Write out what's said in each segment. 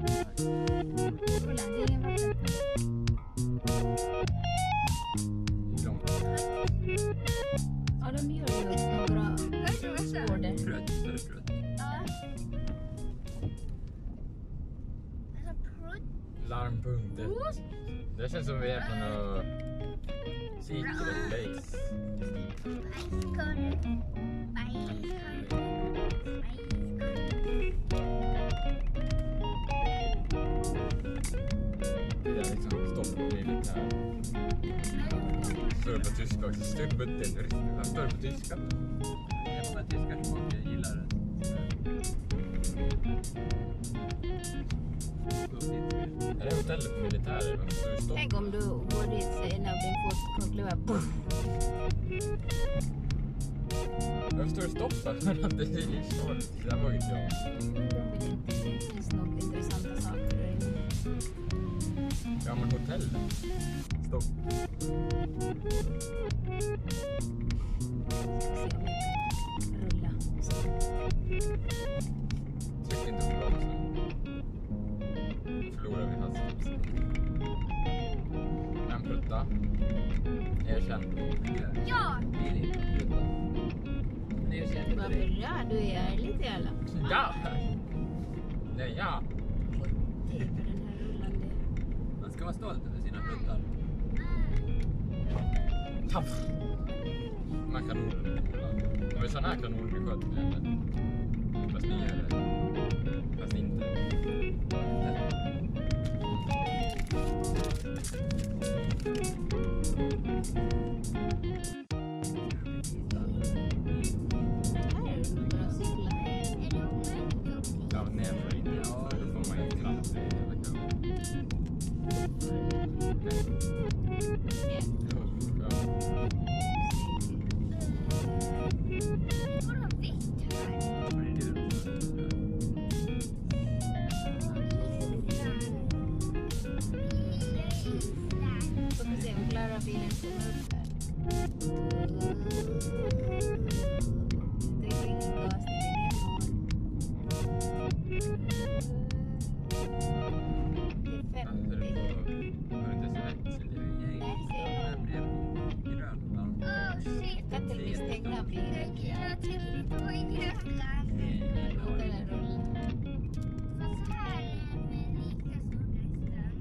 Kolla, det är ingen vatten. Ja, de gör ju några spår. Frutt. Ja. Larmpunkter. Det känns som vi är på något secret place. Det är liksom stoppmilitär. Står det på tyska också. Står det på tyska? Det är många tyskar som också gillar det. Är det hotellet för militärer? Tänk om du går dit så en av din fot kan kliva på. Varför står det stopp för att det är så? Det där var inte jag. De vill inte. Det finns nog intressanta saker där inne. Ja, men hotellet. Stopp. Ska se om jag kan rulla. Tryck inte på bromsen. Förlorar vi hastighet. En prutta. Erkänn. Ja! Vad bra, du är lite jävla. Ja! Det är jag. Det är på den här rullande. Man ska vara stolt över sina fruttar. Taff! De här kanonerna. Om vi sådana här kanoner vi sköt med eller? Fast ni gör det. Fast inte. Här är det bara cykla. Ja, nerför inte. Ja, då får man ju inte klass. Det är jävla kul. Så får vi se om Klara bilen kommer upp här. Det är ingen gas, det är ingen mål. Det är 50. Har inte så lätt. Nej, det är noll. Kan till och med stänga bilen. Jag tycker inte det var gröna. Låta den rulla. Fast här är det lika stor nästan.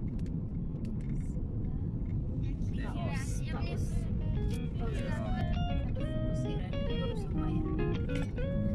Paus. Jag blir Paus. Paus. Kan du fokusera? Det går som Maja.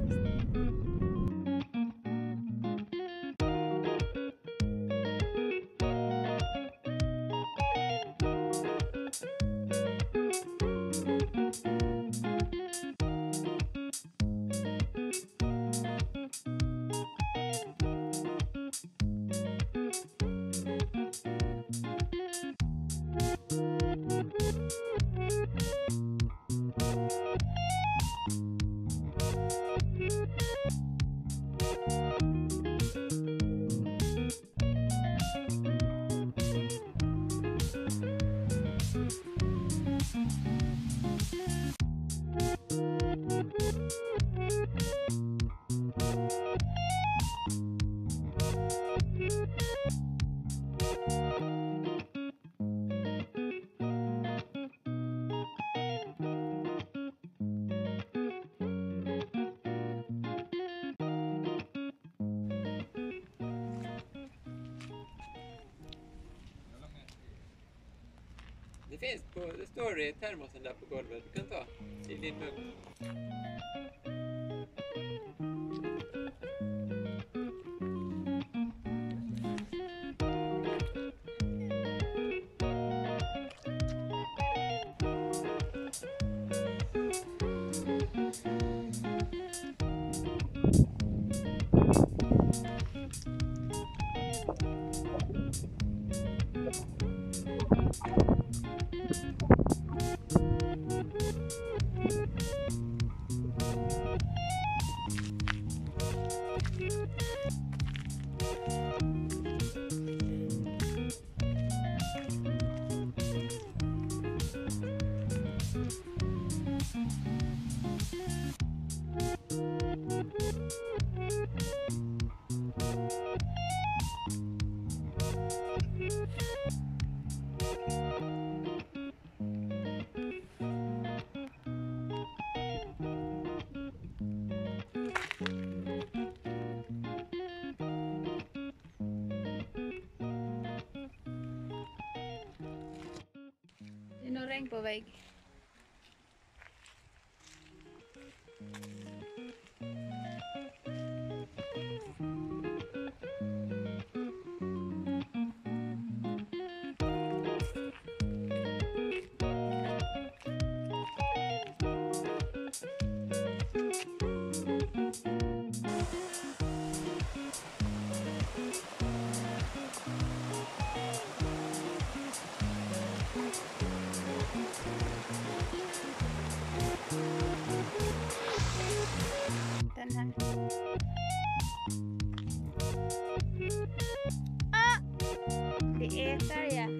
Det står i termosen där på golvet. Du kan ta i din mun. regn på väg. Den här. Ah! Det är färja.